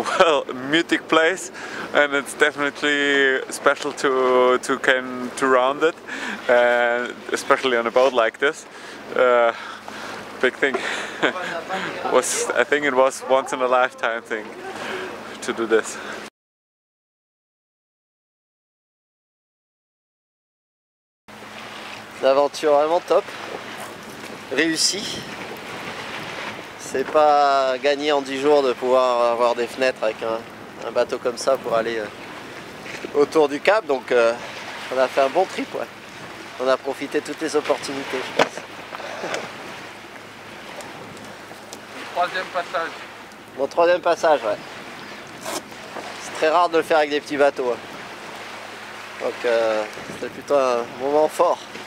well, mutic place, and it's definitely special to round it, and especially on a boat like this. Big thing. I think it was once in a lifetime thing to do this. Une aventure vraiment top, réussie. C'est pas gagné en 10 jours de pouvoir avoir des fenêtres avec un bateau comme ça pour aller autour du cap, donc on a fait un bon trip, ouais. On a profité de toutes les opportunités, je pense. Troisième passage. Mon troisième passage, ouais. C'est très rare de le faire avec des petits bateaux. Hein. Donc c'était plutôt un moment fort.